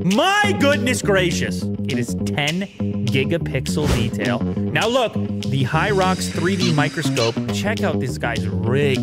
My goodness gracious! It is 10 gigapixel detail. Now look, the Hirox 3D microscope, check out this guy's rig.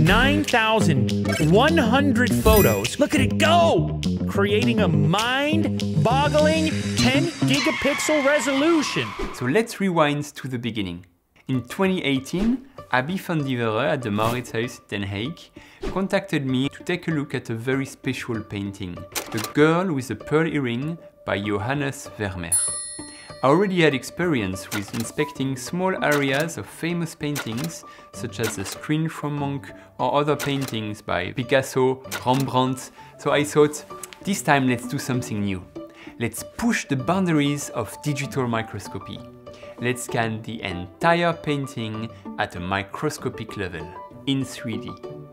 9,100 photos. Look at it go! Creating a mind-boggling 10 gigapixel resolution. So let's rewind to the beginning. In 2018, Abby van Divere at the Mauritshuis Den Haag contacted me to take a look at a very special painting, The Girl with the Pearl Earring by Johannes Vermeer. I already had experience with inspecting small areas of famous paintings, such as the Screen from Monk or other paintings by Picasso, Rembrandt, so I thought, this time let's do something new. Let's push the boundaries of digital microscopy. Let's scan the entire painting at a microscopic level, in 3D.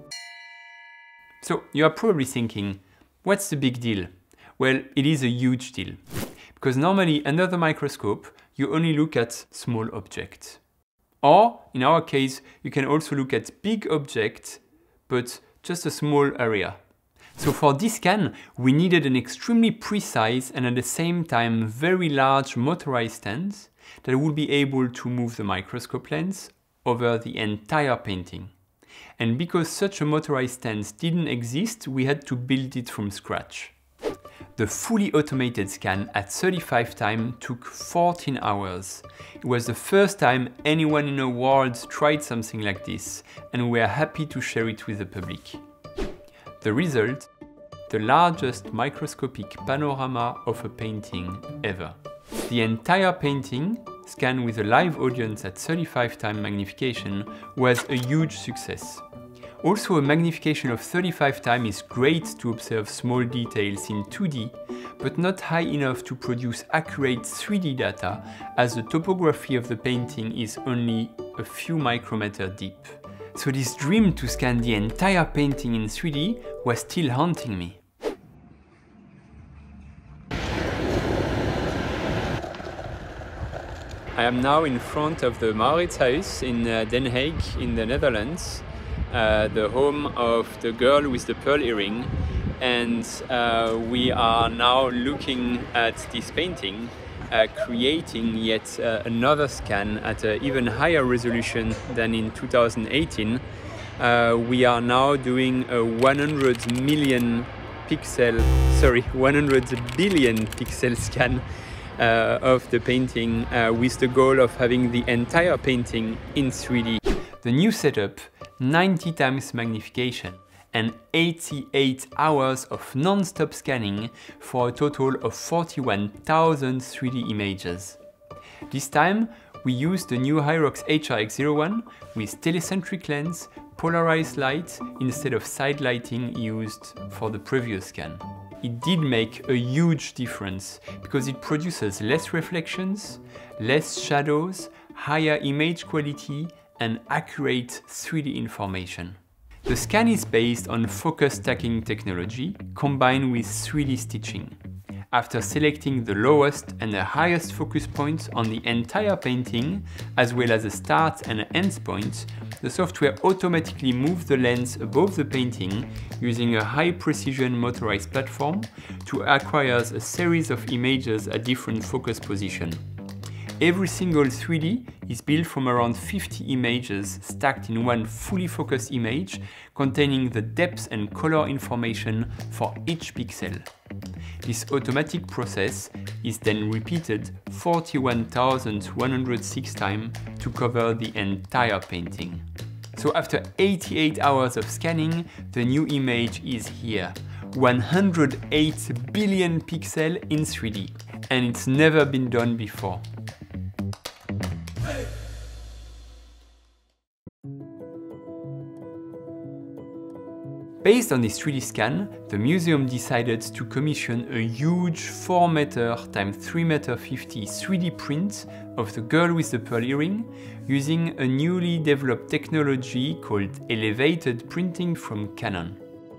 So you are probably thinking, what's the big deal? Well, it is a huge deal. Because normally under the microscope, you only look at small objects. Or, in our case, you can also look at big objects, but just a small area. So for this scan, we needed an extremely precise and at the same time very large motorized stand that would be able to move the microscope lens over the entire painting. And because such a motorized stand didn't exist, we had to build it from scratch. The fully automated scan at 35 time took 14 hours. It was the first time anyone in the world tried something like this, and we are happy to share it with the public. The result? The largest microscopic panorama of a painting ever. The entire painting, scanned with a live audience at 35 time magnification, was a huge success. Also, a magnification of 35 times is great to observe small details in 2D, but not high enough to produce accurate 3D data, as the topography of the painting is only a few micrometers deep. So this dream to scan the entire painting in 3D was still haunting me. I am now in front of the Mauritshuis in Den Haag in the Netherlands, the home of The Girl with the Pearl Earring, and we are now looking at this painting, creating yet another scan at an even higher resolution than in 2018. We are now doing a 100 billion pixel scan of the painting with the goal of having the entire painting in 3D. The new setup, 90 times magnification and 88 hours of non-stop scanning for a total of 41,000 3D images. This time we used the new Hirox HRX01 with telecentric lens, polarized light instead of side lighting used for the previous scan. It did make a huge difference because it produces less reflections, less shadows, higher image quality and accurate 3D information. The scan is based on focus stacking technology combined with 3D stitching. After selecting the lowest and the highest focus points on the entire painting, as well as the start and end points, the software automatically moves the lens above the painting using a high-precision motorized platform to acquire a series of images at different focus positions. Every single 3D is built from around 50 images stacked in one fully focused image containing the depth and color information for each pixel. This automatic process is then repeated 41,106 times to cover the entire painting. So after 88 hours of scanning, the new image is here. 108 billion pixels in 3D. And it's never been done before. Based on this 3D scan, the museum decided to commission a huge 4 meter x 3 meter 50 3D print of The Girl with the Pearl Earring using a newly developed technology called elevated printing from Canon.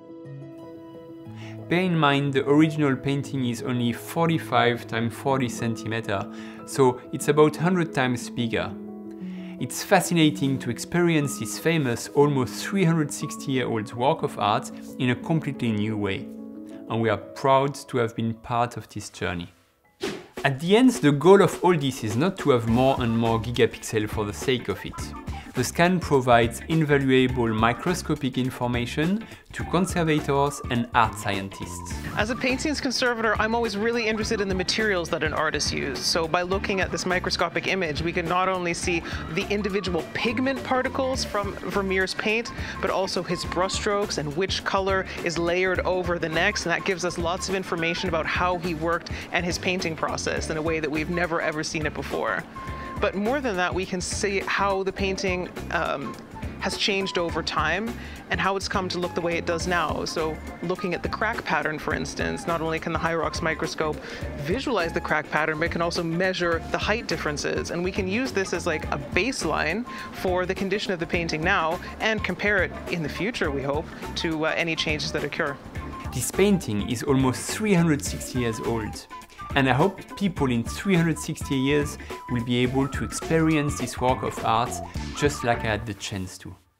Bear in mind the original painting is only 45 x 40 cm, so it's about 100 times bigger. It's fascinating to experience this famous, almost 360-year-old work of art in a completely new way. and we are proud to have been part of this journey. At the end, the goal of all this is not to have more and more gigapixels for the sake of it. The scan provides invaluable microscopic information to conservators and art scientists. As a paintings conservator, I'm always really interested in the materials that an artist used. So by looking at this microscopic image, we can not only see the individual pigment particles from Vermeer's paint, but also his brushstrokes and which color is layered over the next. And that gives us lots of information about how he worked and his painting process in a way that we've never ever seen it before. But more than that, we can see how the painting has changed over time and how it's come to look the way it does now. So looking at the crack pattern, for instance, not only can the Hirox microscope visualize the crack pattern, but it can also measure the height differences. And we can use this as like a baseline for the condition of the painting now and compare it in the future, we hope, to any changes that occur. This painting is almost 360 years old. And I hope people in 360 years will be able to experience this work of art just like I had the chance to.